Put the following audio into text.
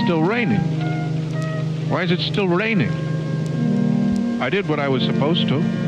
still raining? Why is it still raining? I did what I was supposed to.